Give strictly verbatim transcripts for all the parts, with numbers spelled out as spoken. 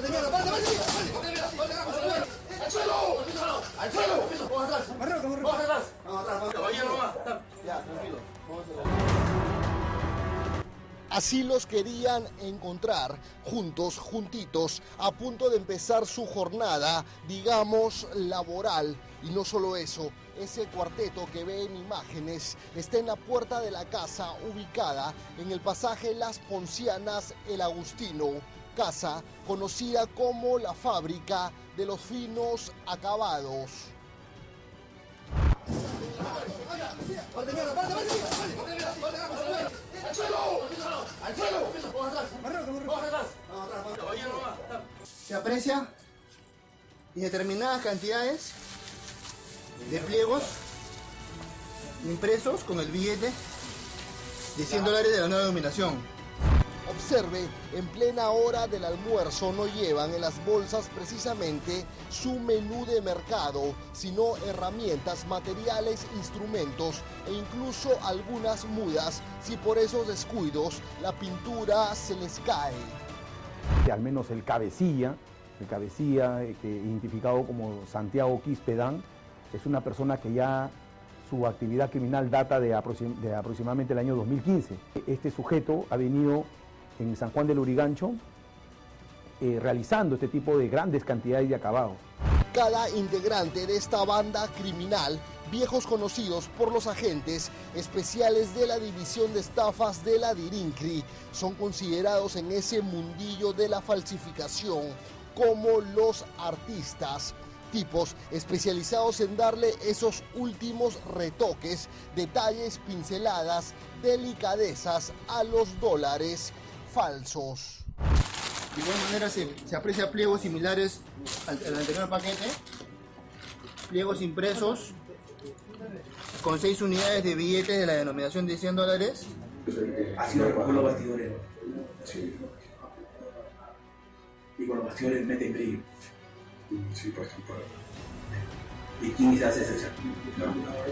¡Al suelo! ¡Al suelo! ¡Vamos atrás! ¡Vamos atrás! ¡Vamos atrás! ¡Caballero nomás! Ya, tranquilo. Así los querían encontrar, juntos, juntitos, a punto de empezar su jornada, digamos, laboral. Y no solo eso, ese cuarteto que ve en imágenes está en la puerta de la casa ubicada en el pasaje Las Poncianas El Agustino, casa conocida como la fábrica de los finos acabados. ¡Al suelo! ¡Al suelo! ¡Vamos atrás! ¡Vamos atrás! ¡Caballero nomás! Se aprecia indeterminadas cantidades de pliegos impresos con el billete de cien dólares de la nueva denominación. Observe, en plena hora del almuerzo no llevan en las bolsas precisamente su menú de mercado, sino herramientas, materiales, instrumentos e incluso algunas mudas si por esos descuidos la pintura se les cae. Que al menos el cabecilla, el cabecilla eh, que identificado como Santiago Quispedán, es una persona que ya su actividad criminal data de, aproxim de aproximadamente el año dos mil quince. Este sujeto ha venido en San Juan del Lurigancho, eh, realizando este tipo de grandes cantidades de acabados. Cada integrante de esta banda criminal, viejos conocidos por los agentes especiales de la División de Estafas de la DIRINCRI, son considerados en ese mundillo de la falsificación como los artistas, tipos especializados en darle esos últimos retoques, detalles, pinceladas, delicadezas a los dólares falsos. De igual manera se, se aprecia pliegos similares al, al anterior paquete, pliegos impresos con seis unidades de billetes de la denominación de cien dólares. Así lo recogen los bastidores. Sí. Y con los bastidores meten brillo. Sí, por ejemplo. ¿Y quién se hace ese? No.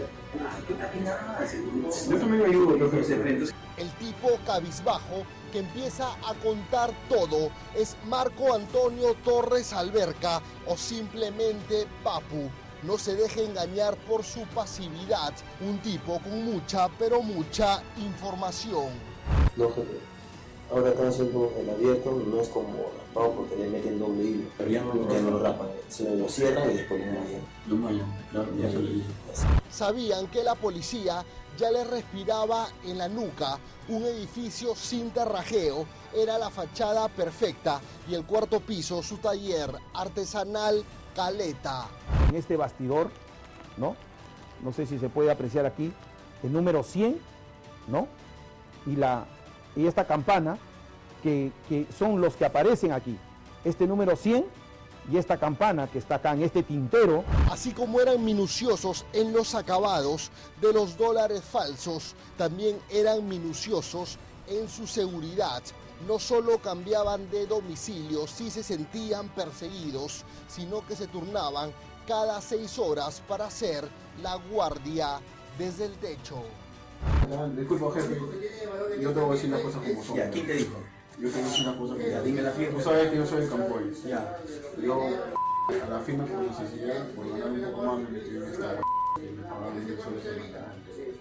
Aquí nada. Yo también ayudo, los eventos. El tipo cabizbajo que empieza a contar todo es Marco Antonio Torres Alberca o simplemente Papu. No se deje engañar por su pasividad, un tipo con mucha, pero mucha información. No, jefe. Ahora están haciendo el abierto, no es como raspado porque le meten doble hilo. Pero ya no lo, ya no lo rapan, se lo cierran y después lo mallan. Lo mallan, claro, ya se lo dije. Sabían que la policía ya les respiraba en la nuca. Un edificio sin terrajeo era la fachada perfecta y el cuarto piso su taller artesanal Caleta. En este bastidor, ¿no? No sé si se puede apreciar aquí, el número cien, ¿no? Y, la, y esta campana, que, que son los que aparecen aquí. Este número cien y esta campana que está acá en este tintero. Así como eran minuciosos en los acabados de los dólares falsos, también eran minuciosos en su seguridad. No solo cambiaban de domicilio si se sentían perseguidos, sino que se turnaban cada seis horas para hacer la guardia desde el techo. Disculpa, jefe, yo te voy a decir las cosas como son. ¿Ya? ¿Quién te dijo? Yo te voy a decir las cosas como Ya, son. dime la firma. Tú sabes que yo soy de Campoy. Ya. Yo, a la firma por necesidad, por ganar un poco más, me metí en esta que me pagaron diez soles semanales.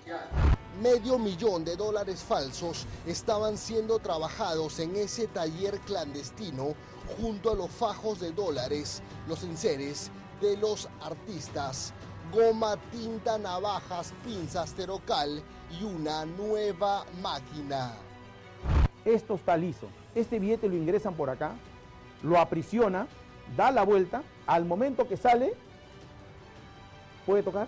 Medio millón de dólares falsos estaban siendo trabajados en ese taller clandestino junto a los fajos de dólares, los enseres de los artistas, goma, tinta, navajas, pinzas, terocal y una nueva máquina. Esto está liso. Este billete lo ingresan por acá, lo aprisiona, da la vuelta, al momento que sale, ¿puede tocar?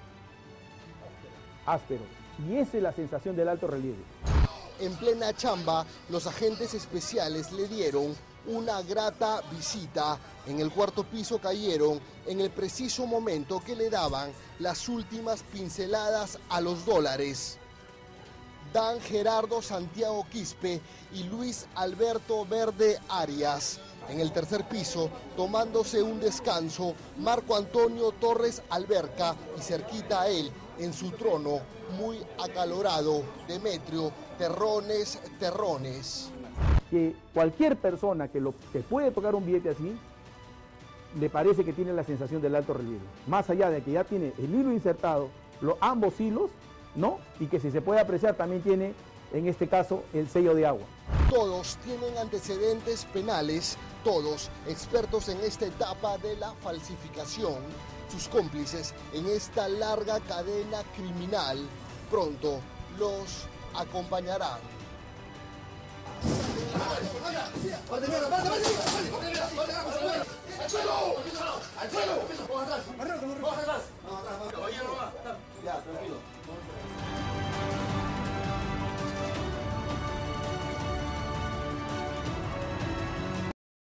Áspero. Y esa es la sensación del alto relieve. En plena chamba, los agentes especiales le dieron una grata visita. En el cuarto piso cayeron en el preciso momento que le daban las últimas pinceladas a los dólares. Dan Gerardo Santiago Quispe y Luis Alberto Verde Arias. En el tercer piso, tomándose un descanso, Marco Antonio Torres Alberca y cerquita a él, en su trono, muy acalorado, Demetrio Terrones Terrones. que cualquier persona que, lo, que puede tocar un billete así, le parece que tiene la sensación del alto relieve. Más allá de que ya tiene el hilo insertado, los, ambos hilos, ¿no? Y que si se puede apreciar también tiene, en este caso, el sello de agua. Todos tienen antecedentes penales, todos expertos en esta etapa de la falsificación, sus cómplices en esta larga cadena criminal, pronto los acompañarán. ¡Al suelo! ¡Al suelo! ¡Vamos atrás!